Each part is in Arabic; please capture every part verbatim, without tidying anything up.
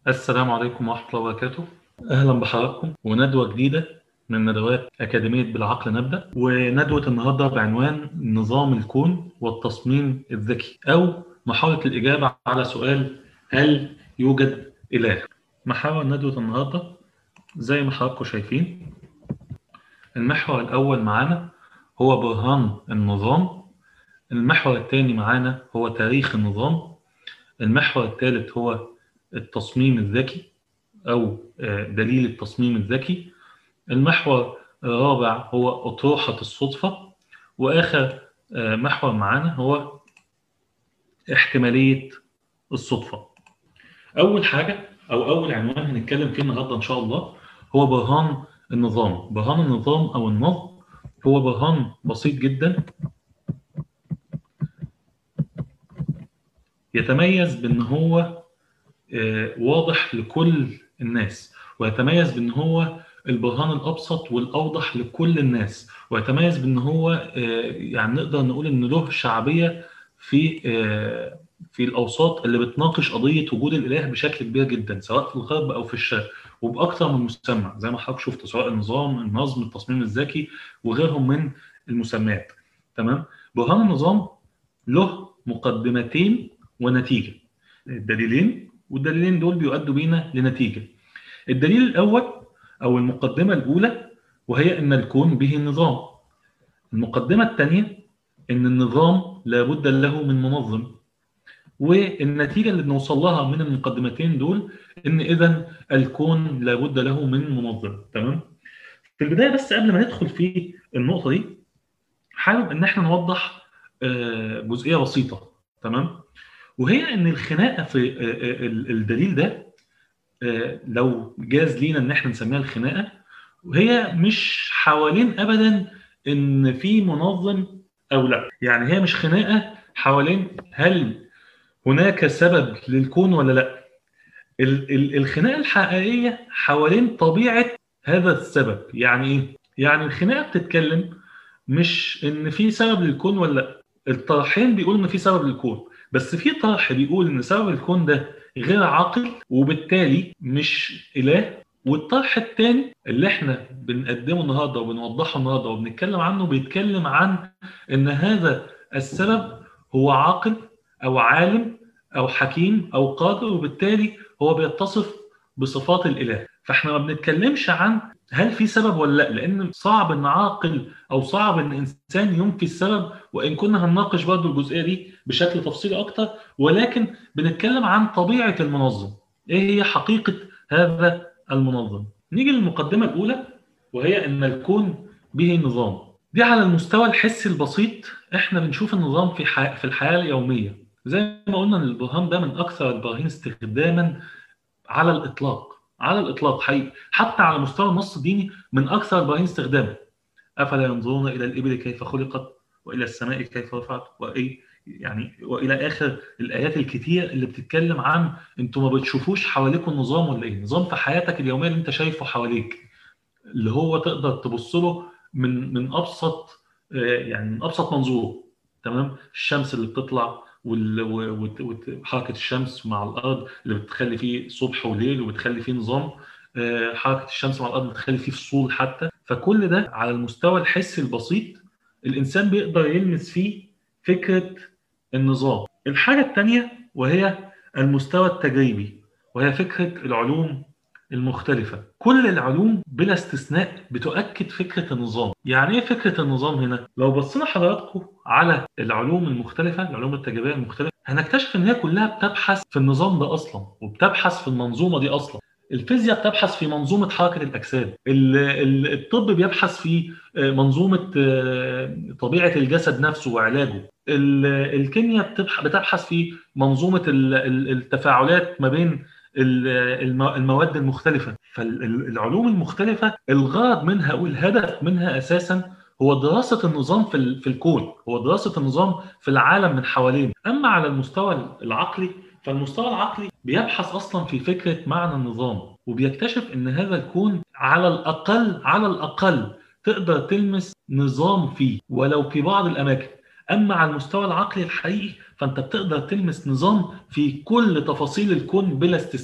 السلام عليكم ورحمة الله وبركاته. أهلا بحضراتكم وندوة جديدة من ندوات أكاديمية بالعقل نبدأ، وندوة النهاردة بعنوان نظام الكون والتصميم الذكي، أو محاولة الإجابة على سؤال هل يوجد إله؟ محاور ندوة النهاردة زي ما حضراتكم شايفين. المحور الأول معانا هو برهان النظام، المحور الثاني معانا هو تاريخ النظام، المحور الثالث هو التصميم الذكي أو دليل التصميم الذكي، المحور الرابع هو أطروحة الصدفة، وآخر محور معانا هو احتمالية الصدفة. أول حاجة أو أول عنوان هنتكلم فيه النهاردة إن شاء الله هو برهان النظام. برهان النظام أو النظم هو برهان بسيط جدا، يتميز بأن هو واضح لكل الناس، ويتميز بأن هو البرهان الأبسط والأوضح لكل الناس، ويتميز بأن هو يعني نقدر نقول أن له شعبية في في الأوساط اللي بتناقش قضية وجود الإله بشكل كبير جدا، سواء في الغرب أو في الشرق، وبأكثر من مسمى زي ما حضرتك شفت، سواء النظام، النظم، التصميم الذكي، وغيرهم من المسميات. تمام. برهان النظام له مقدمتين ونتيجة، الدليلين، والدليلين دول بيؤدوا بينا لنتيجة. الدليل الأول أو المقدمة الأولى وهي أن الكون به نظام. المقدمة الثانية أن النظام لابد له من منظم. والنتيجة اللي بنوصل لها من المقدمتين دول أن إذن الكون لابد له من منظم. تمام؟ في البداية بس قبل ما ندخل في النقطة دي حابب أن احنا نوضح جزئية بسيطة. تمام؟ وهي أن الخناقة في الدليل ده لو جاز لينا ان احنا نسميها الخناقه، وهي مش حوالين ابدا ان في منظم او لا. يعني هي مش خناقه حوالين هل هناك سبب للكون ولا لا. الخناقه الحقيقيه حوالين طبيعه هذا السبب. يعني ايه؟ يعني الخناقه بتتكلم مش ان في سبب للكون ولا لا. الطرحين بيقولوا ان في سبب للكون، بس في طرح بيقول ان سبب الكون ده غير عاقل وبالتالي مش إله، والطرح الثاني اللي احنا بنقدمه النهارده وبنوضحه النهارده وبنتكلم عنه بيتكلم عن ان هذا السبب هو عاقل او عالم او حكيم او قادر، وبالتالي هو بيتصف بصفات الإله. فاحنا ما بنتكلمش عن هل في سبب ولا لا، لان صعب ان عاقل او صعب ان انسان ينفي السبب، وان كنا هنناقش برضه الجزئيه دي بشكل تفصيلي اكتر، ولكن بنتكلم عن طبيعه المنظم، ايه هي حقيقه هذا المنظم. نيجي للمقدمه الاولى وهي ان الكون به نظام. دي على المستوى الحسي البسيط احنا بنشوف النظام في حي... في الحياه اليوميه. زي ما قلنا ان البرهان ده من اكثر البراهين استخداما على الاطلاق، على الاطلاق حقيقي، حتى على مستوى النص الديني من اكثر البراهين استخداما. افلا ينظرون الى الابل كيف خلقت والى السماء كيف رفعت وايه يعني والى اخر الايات الكتير اللي بتتكلم عن انتوا ما بتشوفوش حواليكم نظام ولا ايه؟ نظام في حياتك اليوميه اللي انت شايفه حواليك، اللي هو تقدر تبص له من من ابسط يعني من ابسط منظور. تمام؟ الشمس اللي بتطلع وحركه الشمس مع الارض اللي بتخلي فيه صبح وليل وبتخلي فيه نظام، حركه الشمس مع الارض بتخلي فيه فصول حتى. فكل ده على المستوى الحسي البسيط الانسان بيقدر يلمس فيه فكره النظام. الحاجه الثانيه وهي المستوى التجريبي، وهي فكره العلوم المختلفة. كل العلوم بلا استثناء بتؤكد فكرة النظام. يعني ايه فكرة النظام هنا؟ لو بصينا حضراتكم على العلوم المختلفة، العلوم التجريبية المختلفة، هنكتشف ان هي كلها بتبحث في النظام ده اصلا، وبتبحث في المنظومة دي اصلا. الفيزياء بتبحث في منظومة حركة الأجساد، الطب بيبحث في منظومة طبيعة الجسد نفسه وعلاجه، الكيمياء بتبحث في منظومة التفاعلات ما بين المواد المختلفة. فالعلوم المختلفة الغرض منها والهدف منها أساسا هو دراسة النظام في في الكون، هو دراسة النظام في العالم من حوالينا. أما على المستوى العقلي فالمستوى العقلي بيبحث أصلا في فكرة معنى النظام، وبيكتشف أن هذا الكون على الأقل على الأقل تقدر تلمس نظام فيه ولو في بعض الأماكن. أما على المستوى العقلي الحقيقي فأنت بتقدر تلمس نظام في كل تفاصيل الكون بلا استثناء.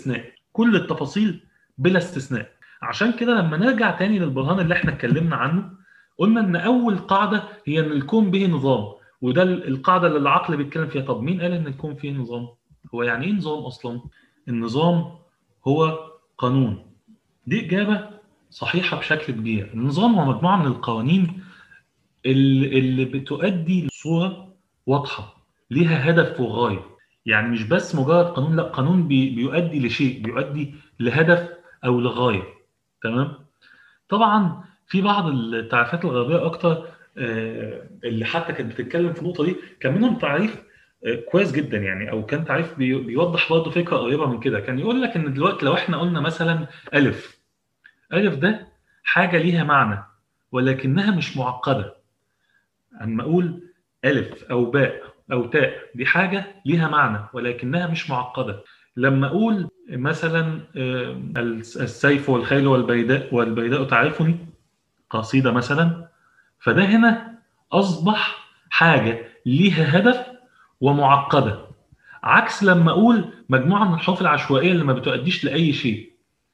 كل التفاصيل بلا استثناء. عشان كده لما نرجع تاني للبرهان اللي احنا اتكلمنا عنه، قلنا ان اول قاعده هي ان الكون به نظام، وده القاعده اللي العقل بيتكلم فيها. طب مين قال ان الكون فيه نظام؟ هو يعني ايه نظام اصلا؟ النظام هو قانون. دي اجابه صحيحه بشكل كبير. النظام هو مجموعه من القوانين اللي اللي بتؤدي لصوره واضحه ليها هدف وغايه. يعني مش بس مجرد قانون، لا، قانون بي بيؤدي لشيء، بيؤدي لهدف او لغايه. تمام. طبعا في بعض التعريفات الغربيه اكتر، آه، اللي حتى كانت بتتكلم في النقطه دي، كان منهم تعريف آه، كويس جدا يعني، او كان تعريف بي- بيوضح برضه فكره قريبه من كده. كان يقول لك ان دلوقتي لو احنا قلنا مثلا الف، الف ده حاجه ليها معنى ولكنها مش معقده. اما اقول الف او باء او تاء، دي حاجه ليها معنى ولكنها مش معقده. لما اقول مثلا آه، السيف والخيل والبيداء والبيداء تعرفني، قصيده مثلا، فده هنا اصبح حاجه ليها هدف ومعقده. عكس لما اقول مجموعه من الحروف العشوائيه اللي ما بتؤديش لاي شيء،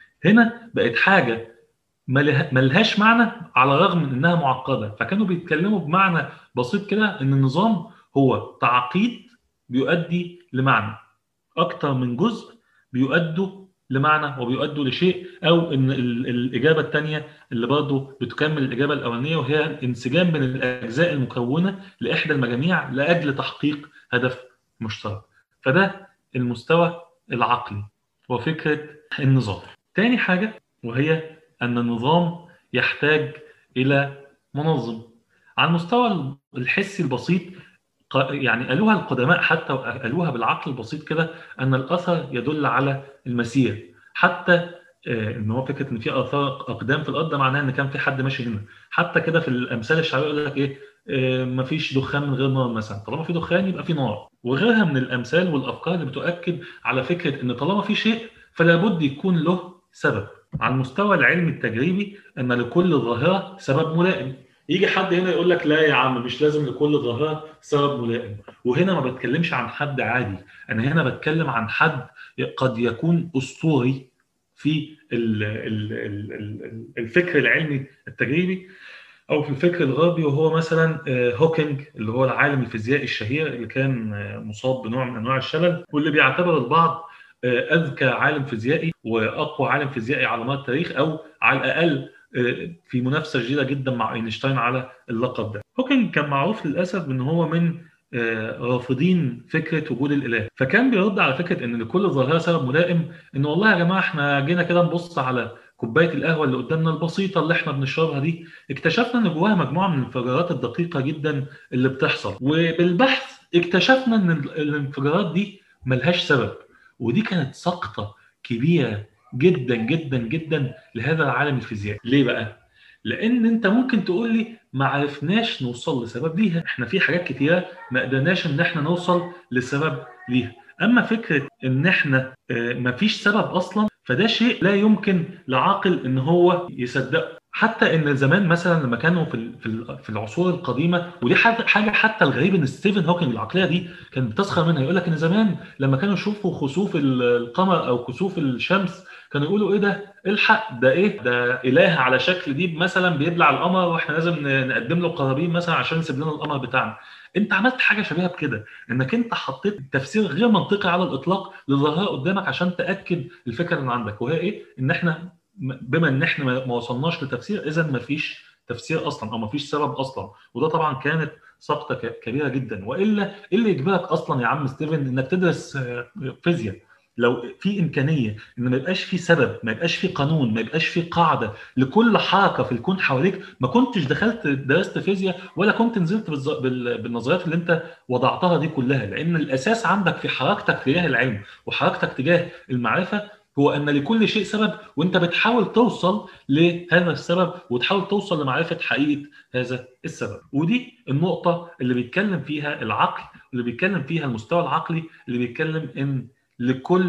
هنا بقت حاجه مله- ملهاش معنى على الرغم من انها معقده. فكانوا بيتكلموا بمعنى بسيط كده ان النظام هو تعقيد بيؤدي لمعنى، اكتر من جزء بيؤدوا لمعنى وبيؤدوا لشيء. او ان ال- الاجابه الثانيه اللي برضه بتكمل الاجابه الاولانيه، وهي الانسجام بين الاجزاء المكونه لاحدى المجاميع لاجل تحقيق هدف مشترك. فده المستوى العقلي وفكره النظام. تاني حاجه وهي أن النظام يحتاج إلى منظم. على المستوى الحسي البسيط، ق- يعني قالوها القدماء حتى، قالوها بالعقل البسيط كده، أن الأثر يدل على المسير. حتى آه، ان هو فكره ان في اثار اقدام في الارض، ده معناه ان كان في حد ماشي هنا. حتى كده في الامثال الشعبيه يقول لك ايه، آه، مفيش دخان من غير نار مثلا. طالما في دخان يبقى في نار. وغيرها من الامثال والافكار اللي بتؤكد على فكره ان طالما في شيء فلا بد يكون له سبب. على المستوى العلمي التجريبي ان لكل ظاهره سبب ملائم. يجي حد هنا يقول لك لا يا عم، مش لازم لكل ظاهره سبب ملائم. وهنا ما بتكلمش عن حد عادي، انا هنا بتكلم عن حد قد يكون اسطوري في ال- ال- ال- ال- الفكر العلمي التجريبي او في الفكر الغربي. وهو مثلا آه، هوكينج، اللي هو العالم الفيزيائي الشهير اللي كان آه، مصاب بنوع من انواع الشلل، واللي بيعتبر البعض آه، اذكى عالم فيزيائي واقوى عالم فيزيائي على مر التاريخ، او على الاقل آه، في منافسه شديده جدا مع اينشتاين على اللقب ده. هوكينج كان معروف للاسف ان هو من آه، رافضين فكره وجود الاله، فكان بيرد على فكره ان لكل ظاهره سبب ملائم، ان والله يا جماعه احنا جينا كده نبص على كوبايه القهوه اللي قدامنا البسيطه اللي احنا بنشربها دي، اكتشفنا ان جواها مجموعه من الانفجارات الدقيقه جدا اللي بتحصل. وبالبحث اكتشفنا ان الانفجارات دي ملهاش سبب. ودي كانت سقطه كبيره جدا جدا جدا لهذا العالم الفيزيائي. ليه بقى؟ لان انت ممكن تقول لي ما عرفناش نوصل لسبب ليها، احنا في حاجات كتيره ما قدرناش ان احنا نوصل لسبب ليها. اما فكره ان احنا آه، مفيش سبب اصلا، فده شيء لا يمكن لعاقل ان هو يصدقه. حتى ان زمان مثلا لما كانوا في ال- في ال- في العصور القديمه، ودي حاجه حاجة حتى الغريب ان ستيفن هوكينج العقليه دي كانت بتسخر منها. يقول لك ان زمان لما كانوا يشوفوا خسوف ال- القمر او كسوف الشمس، كانوا يقولوا ايه ده، الحق ده ايه ده، اله على شكل ديب مثلا بيبلع القمر، واحنا لازم ن- نقدم له قرابين مثلا عشان يسيب لنا القمر بتاعنا. انت عملت حاجه شبيهه بكده، انك انت حطيت تفسير غير منطقي على الاطلاق لظاهره قدامك عشان تاكد الفكره اللي عندك. وهي ايه؟ ان احنا بما ان احنا ما ما وصلناش لتفسير، اذا ما فيش تفسير اصلا او ما فيش سبب اصلا. وده طبعا كانت سقطه ك- كبيره جدا. والا ايه اللي يجبرك اصلا يا عم ستيفن انك تدرس آه، فيزياء؟ لو في امكانيه ان ما يبقاش في سبب، ما يبقاش في قانون، ما يبقاش في قاعده لكل حركه في الكون حواليك، ما كنتش دخلت درست فيزياء ولا كنت نزلت بالز- بال- بالنظريات اللي انت وضعتها دي كلها. لان الاساس عندك في حركتك تجاه العلم وحركتك تجاه المعرفه هو ان لكل شيء سبب، وانت بتحاول توصل لهذا السبب وتحاول توصل لمعرفه حقيقه هذا السبب. ودي النقطه اللي بيتكلم فيها العقل، اللي بيتكلم فيها المستوى العقلي، اللي بيتكلم ان لكل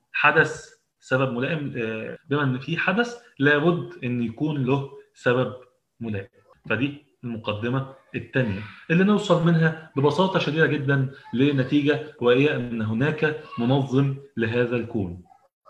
حدث سبب ملائم. آه، بما ان في حدث لابد ان يكون له سبب ملائم. فدي المقدمه الثانيه اللي نوصل منها ببساطه شديده جدا لنتيجه، وهي ان هناك منظم لهذا الكون.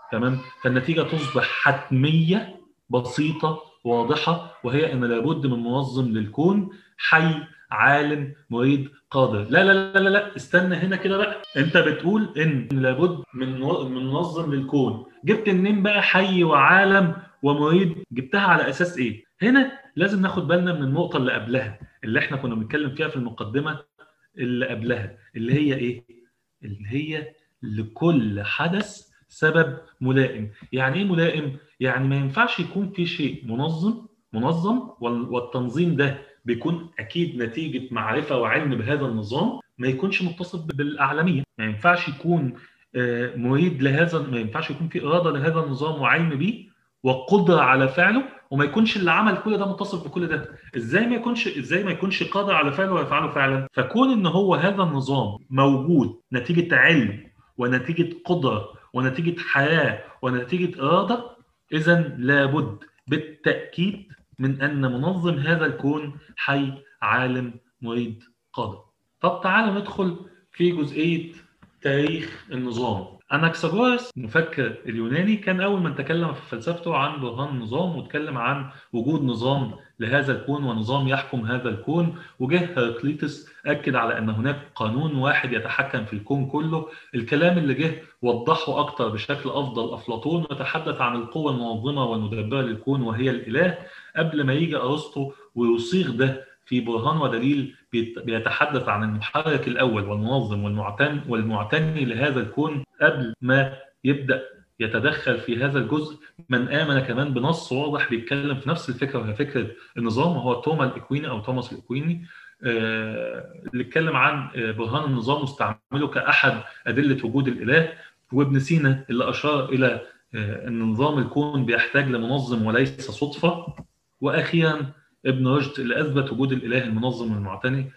تمام؟ فالنتيجة تصبح حتمية بسيطة واضحة، وهي أن لابد من منظم للكون حي عالم مريد قادر. لا لا لا لا لا استنى هنا كده بقى، أنت بتقول إن لابد من من منظم للكون، جبت منين بقى حي وعالم ومريد؟ جبتها على أساس إيه؟ هنا لازم ناخد بالنا من النقطة اللي قبلها، اللي إحنا كنا بنتكلم فيها في المقدمة اللي قبلها، اللي هي إيه؟ اللي هي لكل حدث سبب ملائم. يعني ايه ملائم؟ يعني ما ينفعش يكون في شيء منظم منظم والتنظيم ده بيكون اكيد نتيجه معرفه وعلم بهذا النظام، ما يكونش متصل بالاعلميه. ما ينفعش يكون مريد لهذا، ما ينفعش يكون في اراده لهذا النظام وعلم بيه وقدره على فعله، وما يكونش اللي عمل كل ده متصف بكل ده. ازاي ما يكونش ازاي ما يكونش قادر على فعله ويفعله فعلا؟ فكون ان هو هذا النظام موجود نتيجه علم ونتيجه قدره ونتيجه حياه ونتيجه اراده، اذا لابد بالتاكيد من ان منظم هذا الكون حي عالم مريد قادر. طب تعالوا ندخل في جزئيه تاريخ النظام. أناكساغورس المفكر اليوناني كان أول من تكلم في فلسفته عن برهان النظام، وتكلم عن وجود نظام لهذا الكون ونظام يحكم هذا الكون. وجه هيراقليطس أكد على أن هناك قانون واحد يتحكم في الكون كله. الكلام اللي جه وضحه أكتر بشكل أفضل أفلاطون، وتحدث عن القوة المنظمة والمدبرة للكون وهي الإله، قبل ما يجي أرسطو ويصيغ ده في برهان ودليل بيتحدث عن المحرك الأول والمنظم والمعتني والمعتني لهذا الكون، قبل ما يبدأ يتدخل في هذا الجزء من آمن كمان بنص واضح بيتكلم في نفس الفكرة، وهي فكرة النظام، وهو توما الإكويني أو توماس الإكويني، اللي اتكلم عن برهان النظام واستعمله كأحد أدلة وجود الإله. وابن سينا اللي أشار إلى أن نظام الكون بيحتاج لمنظم وليس صدفة. وأخيرا ابن رشد اللي أثبت وجود الإله المنظم والمعتني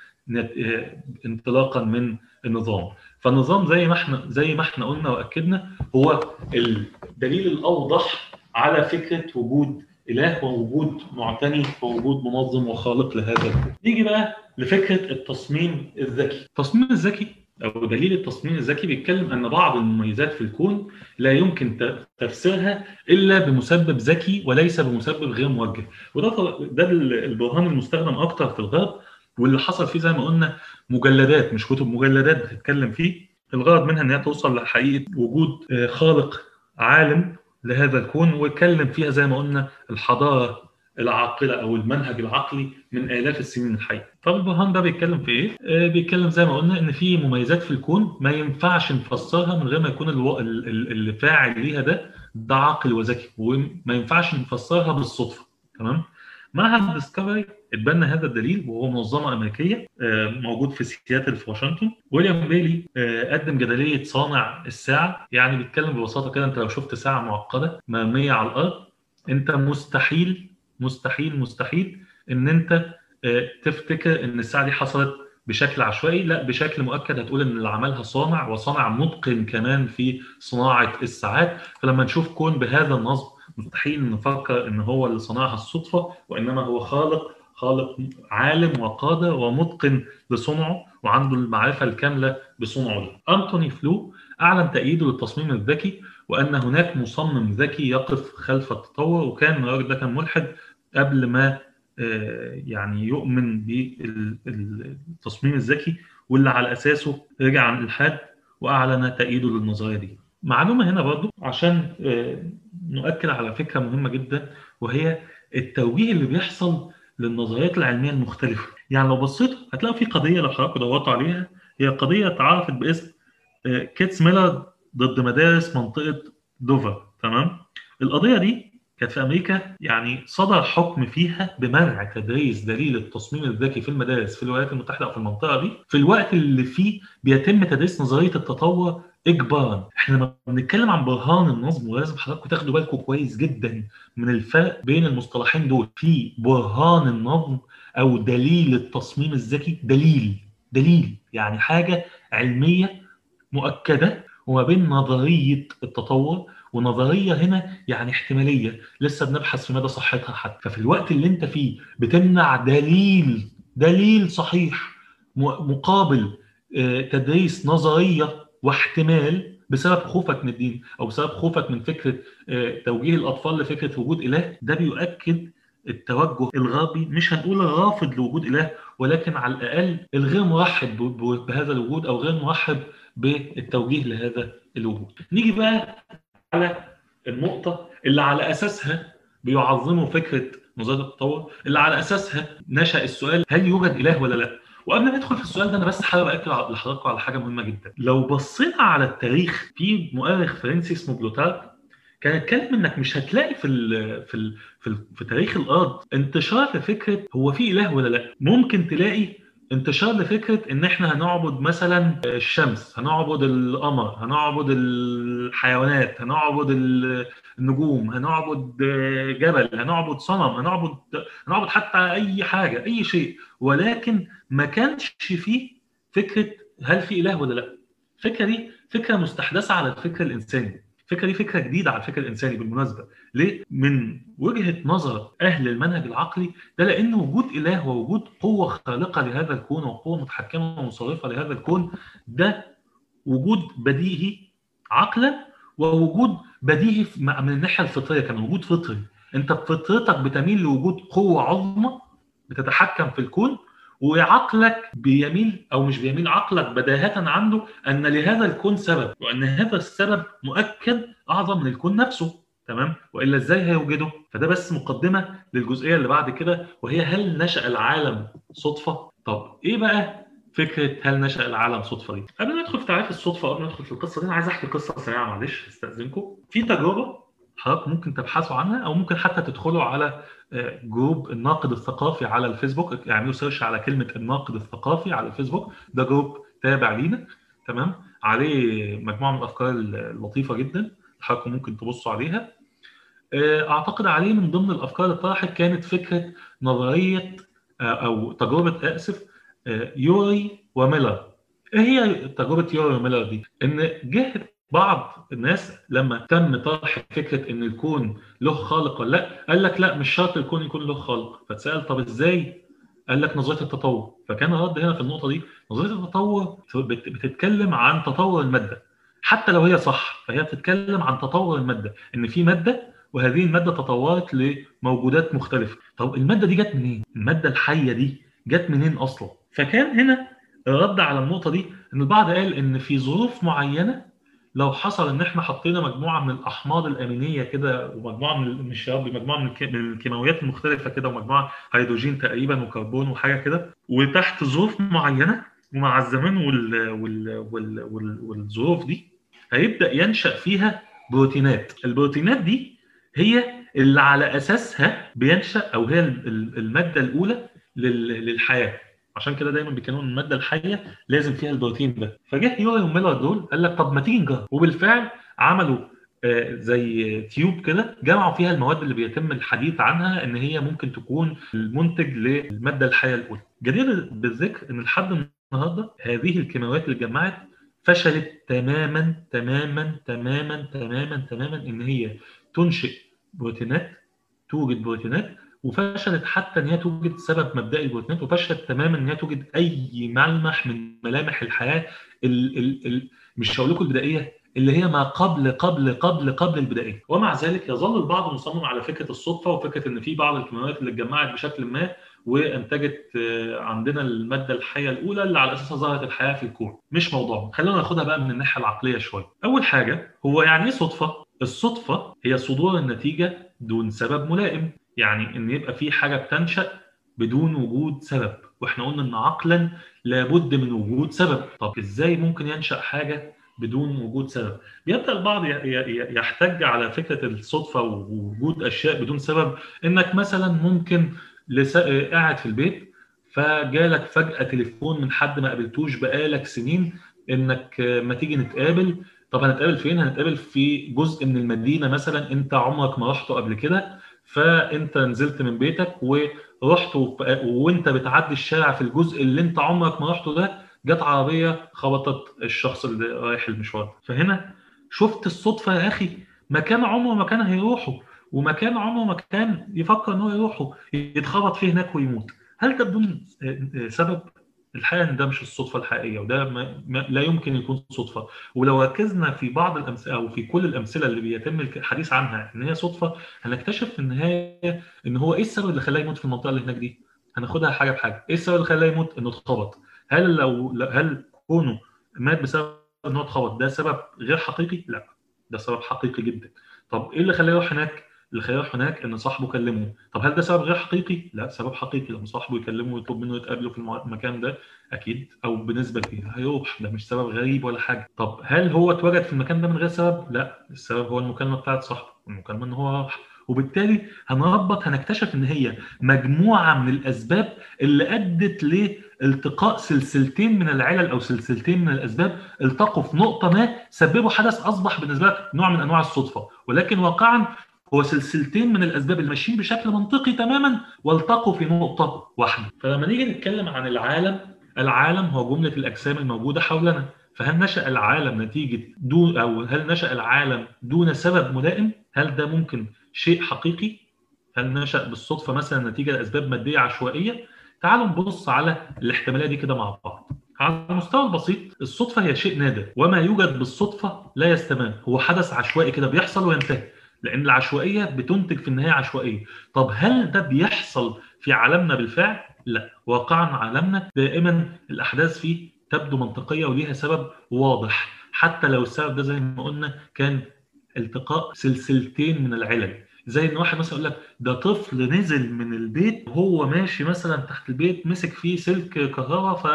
انطلاقا من النظام. فالنظام زي ما احنا زي ما احنا قلنا واكدنا هو الدليل الاوضح على فكره وجود اله ووجود معتني ووجود منظم وخالق لهذا الكون. نيجي بقى لفكره التصميم الذكي. التصميم الذكي او دليل التصميم الذكي بيتكلم ان بعض المميزات في الكون لا يمكن تفسيرها الا بمسبب ذكي وليس بمسبب غير موجه. وده ده البرهان المستخدم اكتر في الغرب، واللي حصل فيه زي ما قلنا مجلدات مش كتب، مجلدات بتتكلم فيه. الغرض منها ان هي توصل لحقيقه وجود خالق عالم لهذا الكون، ويتكلم فيها زي ما قلنا الحضاره العاقله او المنهج العقلي من الاف السنين الحقيقه. طب البرهان ده بيتكلم في ايه؟ بيتكلم زي ما قلنا ان في مميزات في الكون ما ينفعش نفسرها من غير ما يكون الو... اللي فاعل ليها ده ده عاقل وذكي، وما ينفعش نفسرها بالصدفه. تمام؟ معهد ديسكفري اتبنى هذا الدليل، وهو منظمه امريكيه موجود في سياتل في واشنطن. ويليام بيلي قدم جدليه صانع الساعه، يعني بيتكلم ببساطه كده، انت لو شفت ساعه معقده مرميه على الارض، انت مستحيل مستحيل مستحيل ان انت تفتكر ان الساعه دي حصلت بشكل عشوائي، لا بشكل مؤكد هتقول ان اللي عملها صانع، وصانع متقن كمان في صناعه الساعات. فلما نشوف كون بهذا النظم مستحيل نفكر ان هو اللي صنعها الصدفه، وانما هو خالق خالق عالم وقادر ومتقن لصنعه وعنده المعرفه الكامله بصنعه ده. أنتوني فلو اعلن تأييده للتصميم الذكي، وان هناك مصمم ذكي يقف خلف التطور. وكان الراجل ده كان ملحد قبل ما يعني يؤمن بالتصميم الذكي، واللي على اساسه رجع عن الالحاد واعلن تأييده للنظريه دي. معلومه هنا برضو عشان نؤكد على فكره مهمه جدا، وهي التوجيه اللي بيحصل للنظريات العلميه المختلفه. يعني لو بصيت هتلاقوا في قضيه، لو حضراتكم دورتوا عليها، هي قضيه اتعرفت باسم كيتس ميلر ضد مدارس منطقه دوفر. تمام؟ القضيه دي كانت في امريكا، يعني صدر حكم فيها بمنع تدريس دليل التصميم الذكي في المدارس في الولايات المتحده او في المنطقه دي في الوقت اللي فيه بيتم تدريس نظريه التطور اجبارا. احنا لما بنتكلم عن برهان النظم، ولازم حضراتكم تاخدوا بالكم كويس جدا من الفرق بين المصطلحين دول. في برهان النظم او دليل التصميم الذكي، دليل دليل يعني حاجه علميه مؤكده، وما بين نظريه التطور، ونظريه هنا يعني احتماليه لسه بنبحث في مدى صحتها حتى. ففي الوقت اللي انت فيه بتمنع دليل دليل صحيح مقابل تدريس نظريه واحتمال، بسبب خوفك من الدين او بسبب خوفك من فكره توجيه الاطفال لفكره وجود اله، ده بيؤكد التوجه الغربي، مش هنقول الرافض لوجود اله، ولكن على الاقل الغير مرحب بهذا الوجود او غير مرحب بالتوجيه لهذا الوجود. نيجي بقى على النقطه اللي على اساسها بيعظموا فكره نظريه التطور، اللي على اساسها نشا السؤال هل يوجد اله ولا لا. وقبل ما ندخل في السؤال ده انا بس حابب اكد لحضراتكم على حاجه مهمه جدا. لو بصينا على التاريخ، في مؤرخ فرنسي اسمه بلوتارك كان اتكلم انك مش هتلاقي في ال في ال في, ال في تاريخ الارض انتشار لفكره هو في اله ولا لا. ممكن تلاقي انتشار لفكره ان احنا هنعبد مثلا الشمس، هنعبد القمر، هنعبد الحيوانات، هنعبد النجوم، هنعبد جبل، هنعبد صنم، هنعبد هنعبد حتى اي حاجه، اي شيء، ولكن ما كانش فيه فكره هل في اله ولا لا. الفكره دي فكره مستحدثه على الفكر الانساني. الفكره دي فكره جديده على الفكر الانساني بالمناسبه. ليه؟ من وجهه نظر اهل المنهج العقلي ده، لان وجود اله ووجود قوه خالقه لهذا الكون وقوه متحكمه ومصرفه لهذا الكون، ده وجود بديهي عقلا، ووجود بديهي من الناحيه الفطريه، كان وجود فطري. انت بفطرتك بتميل لوجود قوه عظمى بتتحكم في الكون، وعقلك بيميل او مش بيميل، عقلك بداهة عنده ان لهذا الكون سبب، وان هذا السبب مؤكد اعظم من الكون نفسه، تمام؟ والا ازاي هيوجده؟ فده بس مقدمة للجزئية اللي بعد كده، وهي هل نشأ العالم صدفة؟ طب ايه بقى فكرة هل نشأ العالم صدفة دي؟ قبل ما ندخل في تعريف الصدفة، قبل ما ندخل في القصة دي، انا عايز احكي قصة سريعة معلش استأذنكم. في تجربة حضرتك ممكن تبحثوا عنها، او ممكن حتى تدخلوا على جروب الناقد الثقافي على الفيسبوك، اعملوا سيرش على كلمه الناقد الثقافي على الفيسبوك، ده جروب تابع لينا، تمام؟ عليه مجموعه من الافكار اللطيفه جدا حضراتكم ممكن تبصوا عليها. اعتقد عليه من ضمن الافكار اللي طرحت كانت فكره نظريه او تجربه اسف يوري وميلر. ايه هي تجربه يوري وميلر دي؟ ان جه بعض الناس لما تم طرح فكره ان الكون له خالق ولا لا، قال لك لا مش شرط الكون يكون له خالق. فتسال طب ازاي؟ قال لك نظريه التطور. فكان الرد هنا في النقطه دي، نظريه التطور بتتكلم عن تطور الماده، حتى لو هي صح فهي بتتكلم عن تطور الماده، ان في ماده وهذه الماده تطورت لموجودات مختلفه. طب الماده دي جت منين؟ الماده الحيه دي جت منين اصلا؟ فكان هنا الرد على النقطه دي ان البعض قال ان في ظروف معينه لو حصل ان احنا حطينا مجموعه من الاحماض الامينيه كده، ومجموعه من الشباب بمجموعه من الكيماويات المختلفه كده، ومجموعه هيدروجين تقريبا وكربون وحاجه كده، وتحت ظروف معينه ومع الزمان وال... وال... وال... وال... والظروف دي هيبدا ينشا فيها بروتينات. البروتينات دي هي اللي على اساسها بينشا، او هي الماده الاولى للحياه. عشان كده دايما بيكونوا الماده الحيه لازم فيها البروتين ده. فجه يوري وميلر دول قال لك طب ما تيجي نجرب، وبالفعل عملوا آه زي تيوب كده جمعوا فيها المواد اللي بيتم الحديث عنها ان هي ممكن تكون المنتج للماده الحيه الاولى. جدير بالذكر ان لحد النهارده هذه الكيماويات اللي اتجمعت فشلت تماما تماما تماما تماما تماما ان هي تنشئ بروتينات، توجد بروتينات، وفشلت حتى ان هي توجد سبب مبدئي البروتينات، وفشلت تماما ان هي توجد اي ملمح من ملامح الحياه ال ال ال مش هقول لكم البدائيه، اللي هي ما قبل قبل قبل قبل البدائيه. ومع ذلك يظل البعض مصمم على فكره الصدفه، وفكره ان في بعض الكيماويات اللي اتجمعت بشكل ما وانتجت عندنا الماده الحيه الاولى اللي على اساسها ظهرت الحياه في الكون. مش موضوعنا، خلينا ناخدها بقى من الناحيه العقليه شويه. اول حاجه، هو يعني ايه صدفه؟ الصدفه هي صدور النتيجه دون سبب ملائم، يعني ان يبقى في حاجه بتنشا بدون وجود سبب، واحنا قلنا ان عقلا لابد من وجود سبب. طب ازاي ممكن ينشا حاجه بدون وجود سبب؟ بيبدا البعض يحتج على فكره الصدفه ووجود اشياء بدون سبب، انك مثلا ممكن قاعد في البيت فجالك فجاه تليفون من حد ما قابلتوش بقالك سنين انك ما تيجي نتقابل. طب هنتقابل فين؟ هنتقابل في جزء من المدينه مثلا انت عمرك ما رحته قبل كده، فانت نزلت من بيتك ورحت، وانت بتعدي الشارع في الجزء اللي انت عمرك ما رحته ده جت عربيه خبطت الشخص اللي رايح المشوار. فهنا شفت الصدفه يا اخي، مكان عمره ما كان هيروحه، ومكان عمره ما كان يفكر ان هو يروحه، يتخبط فيه هناك ويموت. هل ده بدون سبب؟ الحقيقه ان ده مش الصدفه الحقيقيه، وده ما ما لا يمكن يكون صدفه. ولو ركزنا في بعض الامثله او في كل الامثله اللي بيتم الحديث عنها ان هي صدفه، هنكتشف في النهايه ان هو ايه السبب اللي خلاه يموت في المنطقه اللي هناك دي. هناخدها حاجه بحاجه. ايه السبب اللي خلاه يموت؟ انه اتخبط. هل لو هل كونه مات بسبب ان هو اتخبط ده سبب غير حقيقي؟ لا، ده سبب حقيقي جدا. طب ايه اللي خلاه يروح هناك؟ اللي خلاه يروح هناك ان صاحبه كلمه. طب هل ده سبب غير حقيقي؟ لا، سبب حقيقي. لما صاحبه يكلمه ويطلب منه يتقابلوا في المكان ده، اكيد او بنسبه كبيره هيروح. ده مش سبب غريب ولا حاجه. طب هل هو اتوجد في المكان ده من غير سبب؟ لا، السبب هو المكالمه بتاعت صاحبه، المكالمه ان هو راح. وبالتالي هنربط هنكتشف ان هي مجموعه من الاسباب اللي ادت لالتقاء سلسلتين من العلل او سلسلتين من الاسباب، التقوا في نقطه ما سببوا حدث اصبح بالنسبه لك نوع من انواع الصدفه، ولكن واقعا هو سلسلتين من الاسباب اللي ماشيين بشكل منطقي تماما والتقوا في نقطه واحده. فلما نيجي نتكلم عن العالم، العالم هو جمله الاجسام الموجوده حولنا. فهل نشأ العالم نتيجه دون او هل نشأ العالم دون سبب ملائم؟ هل ده ممكن شيء حقيقي؟ هل نشأ بالصدفه مثلا نتيجه لاسباب ماديه عشوائيه؟ تعالوا نبص على الاحتماليه دي كده مع بعض. على المستوى البسيط، الصدفه هي شيء نادر، وما يوجد بالصدفه لا يستمر، هو حدث عشوائي كده بيحصل وينتهي، لان العشوائيه بتنتج في النهايه عشوائيه. طب هل ده بيحصل في عالمنا بالفعل؟ لا، واقعا عالمنا دائما الاحداث فيه تبدو منطقيه وليها سبب واضح، حتى لو السبب ده زي ما قلنا كان التقاء سلسلتين من العلل. زي ان واحد مثلا يقول لك ده طفل نزل من البيت وهو ماشي مثلا تحت البيت مسك فيه سلك كهرباء ف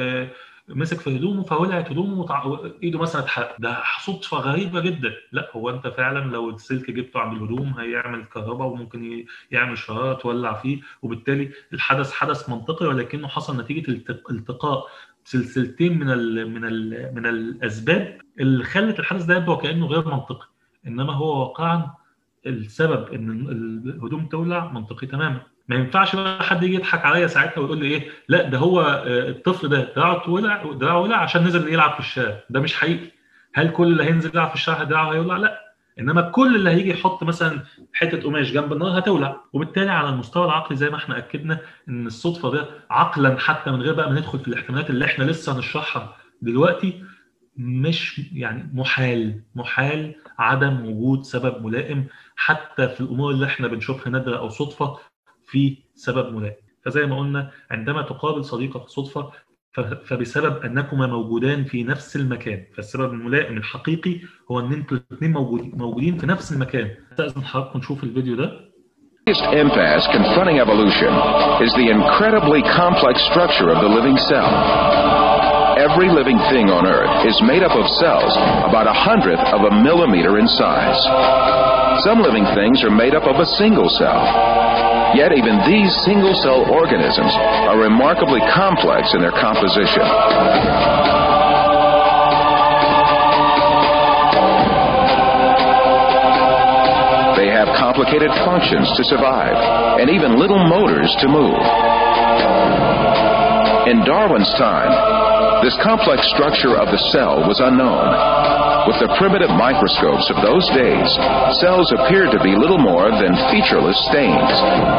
مسك في هدومه فولعت هدومه وتع... ايده مثلا اتحرق. ده صدفه غريبه جدا. لا، هو انت فعلا لو السلك جبته عند الهدوم هيعمل كهرباء وممكن يعمل شراره تولع فيه، وبالتالي الحدث حدث منطقي ولكنه حصل نتيجه التقاء سلسلتين من ال من ال من الاسباب اللي خلت الحدث ده يبدو وكانه غير منطقي. انما هو واقعا السبب ان الهدوم تولع منطقي تماما. ما ينفعش بقى حد يجي يضحك عليا ساعتها ويقول لي ايه، لا ده هو الطفل ده دراعه ولع دراعه ولع عشان نزل يلعب في الشارع. ده مش حقيقي. هل كل اللي هينزل يلعب في الشارع دراعه هيولع؟ لا، انما كل اللي هيجي يحط مثلا حته قماش جنب النار هتولع. وبالتالي على المستوى العقلي زي ما احنا اكدنا ان الصدفه ده عقلا حتى من غير بقى ما ندخل في الاحتمالات اللي احنا لسه هنشرحها دلوقتي، مش يعني محال محال عدم وجود سبب ملائم حتى في الامور اللي احنا بنشوفها نادره او صدفه في سبب ملائم. فزي ما قلنا عندما تقابل صديقك صدفه فبسبب انكما موجودان في نفس المكان، فالسبب الملائم الحقيقي هو ان انتوا الاثنين موجودين موجودين في نفس المكان. استاذن حضراتكم نشوف الفيديو ده. The biggest impasse confronting evolution is the incredibly complex structure of the living cell. Every living thing on Earth is made up of cells about a hundredth of a millimeter in size. Some living things are made up of a single cell. Yet even these single-cell organisms are remarkably complex in their composition. They have complicated functions to survive, and even little motors to move. In Darwin's time, this complex structure of the cell was unknown. With the primitive microscopes of those days, cells appeared to be little more than featureless stains.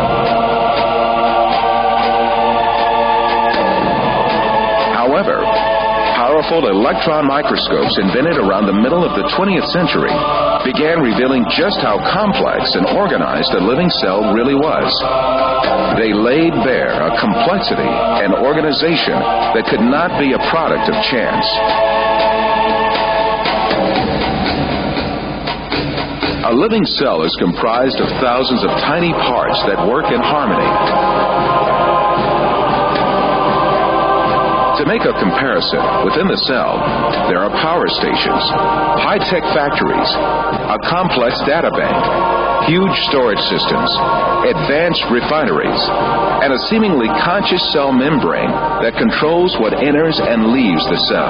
However, powerful electron microscopes invented around the middle of the twentieth century began revealing just how complex and organized a living cell really was. They laid bare a complexity and organization that could not be a product of chance. A living cell is comprised of thousands of tiny parts that work in harmony. To make a comparison, within the cell, there are power stations, high-tech factories, a complex data bank, huge storage systems, advanced refineries, and a seemingly conscious cell membrane that controls what enters and leaves the cell.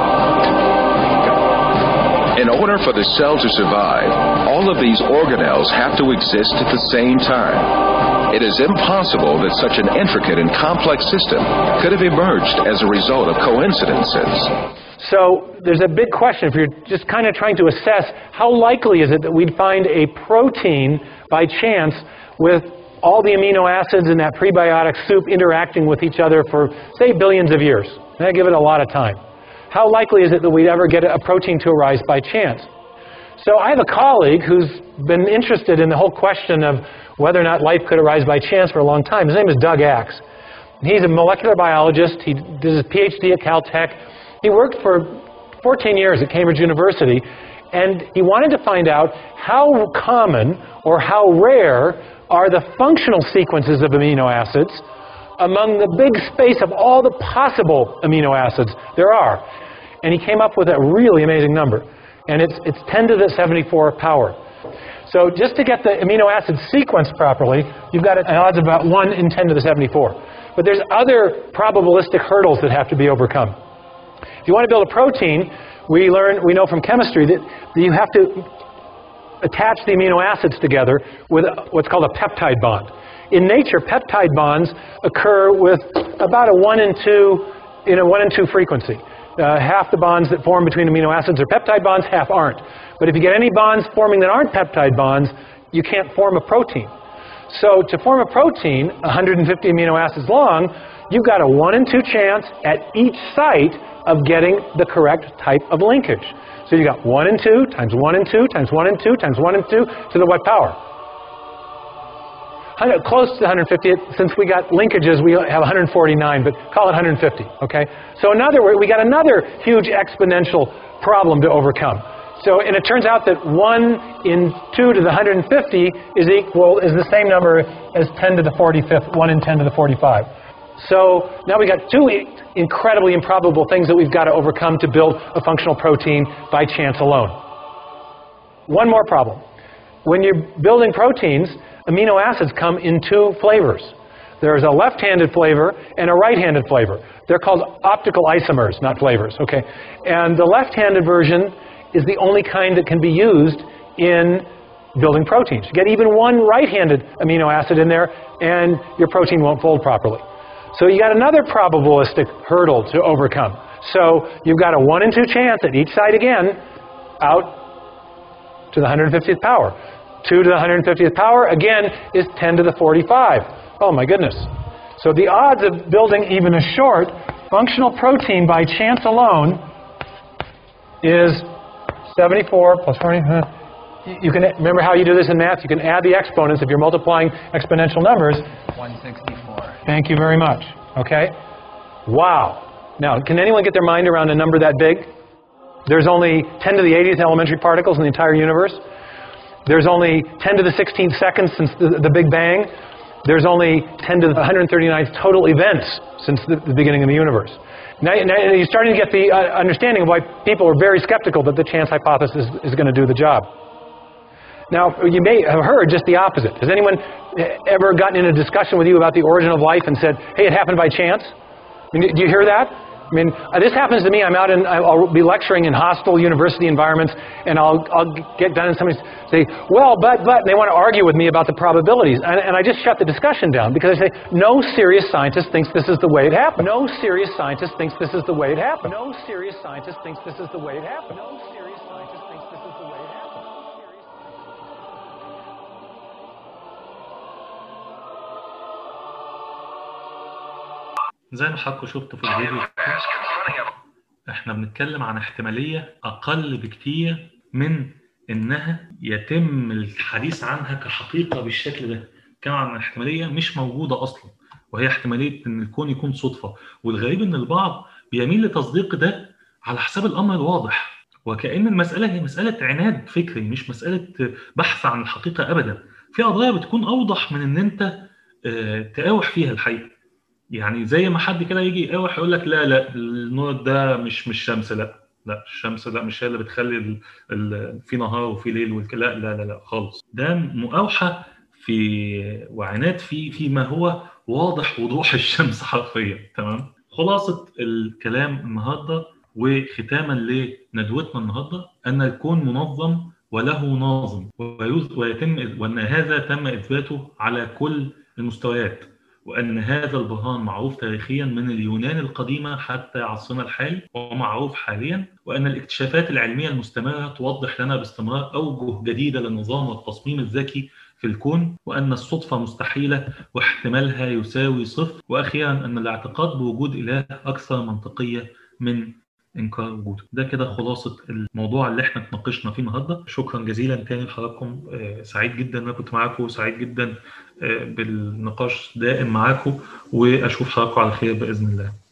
In order for the cell to survive, all of these organelles have to exist at the same time. It is impossible that such an intricate and complex system could have emerged as a result of coincidences. So there's a big question if you're just kind of trying to assess how likely is it that we'd find a protein by chance with all the amino acids in that prebiotic soup interacting with each other for, say, billions of years. And I give it a lot of time. How likely is it that we'd ever get a protein to arise by chance? So I have a colleague who's been interested in the whole question of whether or not life could arise by chance for a long time. His name is Doug Axe. He's a molecular biologist. He did his PhD at Caltech. He worked for fourteen years at Cambridge University, and he wanted to find out how common or how rare are the functional sequences of amino acids among the big space of all the possible amino acids there are. And he came up with a really amazing number. And it's, it's ten to the seventy-four power. So just to get the amino acid sequence properly, you've got an odds of about one in ten to the seventy-four. But there's other probabilistic hurdles that have to be overcome. If you want to build a protein, we learn, we know from chemistry that, that you have to attach the amino acids together with what's called a peptide bond. In nature, peptide bonds occur with about a one in two, in a one in two frequency. Uh, half the bonds that form between amino acids are peptide bonds, half aren't. But if you get any bonds forming that aren't peptide bonds, you can't form a protein. So to form a protein, one hundred fifty amino acids long, you've got a one in two chance at each site of getting the correct type of linkage. So you got one in two times one in two times one in two times one in two to the what power? Close to one hundred fifty. Since we got linkages, we have one hundred forty-nine, but call it one hundred fifty, okay? So in other words, we got another huge exponential problem to overcome. So, and it turns out that one in two to the one hundred fifty is equal, is the same number as ten to the forty-fifth, one in ten to the forty-five. So now we got two incredibly improbable things that we've got to overcome to build a functional protein by chance alone. One more problem. When you're building proteins, amino acids come in two flavors. There's a left-handed flavor and a right-handed flavor. They're called optical isomers, not flavors, okay? And the left-handed version is the only kind that can be used in building proteins. You get even one right-handed amino acid in there and your protein won't fold properly. So you got another probabilistic hurdle to overcome. So you've got a one in two chance at each side again out to the one hundred fiftieth power. two to the one hundred fiftieth power, again, is ten to the forty-five. Oh my goodness. So the odds of building even a short functional protein by chance alone is seventy-four plus forty. You can remember how you do this in math? You can add the exponents if you're multiplying exponential numbers. one sixty-four. Thank you very much. Okay? Wow. Now, can anyone get their mind around a number that big? There's only ten to the eightieth elementary particles in the entire universe. There's only ten to the sixteenth seconds since the, the Big Bang. There's only ten to the one hundred thirty-ninth total events since the, the beginning of the universe. Now, now you're starting to get the uh, understanding of why people are very skeptical that the chance hypothesis is, is going to do the job. Now, you may have heard just the opposite. Has anyone ever gotten in a discussion with you about the origin of life and said, hey, it happened by chance? I mean, do you hear that? I mean, uh, this happens to me. I'm out and I'll be lecturing in hostile university environments, and I'll, I'll get done and somebody say, well, but, but, and they want to argue with me about the probabilities. And, and I just shut the discussion down because I say, no serious scientist thinks this is the way it happened. No serious scientist thinks this is the way it happened. No serious scientist thinks this is the way it happened. No serious scientist thinks this is the way it happened. زي ما حضراتكم شفتوا في الفيديو، احنا بنتكلم عن احتمالية أقل بكتير من إنها يتم الحديث عنها كحقيقة بالشكل ده. كان عن احتمالية مش موجودة أصلا، وهي احتمالية إن الكون يكون صدفة. والغريب إن البعض بيميل لتصديق ده على حساب الأمر الواضح، وكأن المسألة هي مسألة عناد فكري مش مسألة بحث عن الحقيقة أبدا. في قضايا بتكون أوضح من إن أنت تقاوح فيها الحقيقة. يعني زي ما حد كده يجي يقاوح يقول لك لا لا النور ده مش مش شمس، لا لا الشمس لا مش هي اللي بتخلي ال ال في نهار وفي ليل والكلا، لا لا لا خالص. ده مقاوحة في وعناد في فيما هو واضح وضوح الشمس حرفيا. تمام. خلاصة الكلام النهارده وختاما لندوتنا النهارده أن الكون منظم وله ناظم ويتم وأن هذا تم إثباته على كل المستويات، وأن هذا البرهان معروف تاريخيا من اليونان القديمة حتى عصرنا الحالي ومعروف حاليا، وأن الاكتشافات العلمية المستمرة توضح لنا باستمرار أوجه جديدة للنظام والتصميم الذكي في الكون، وأن الصدفة مستحيلة واحتمالها يساوي صفر، وأخيرا أن الاعتقاد بوجود إله أكثر منطقية من إنكار وجوده. ده كده خلاصة الموضوع اللي احنا اتناقشنا فيه النهارده. شكرا جزيلا تاني لحضراتكم، سعيد جدا ان انا كنت معاكم، وسعيد جدا بالنقاش دائم معاكم، واشوف حضراتكم على خير بإذن الله.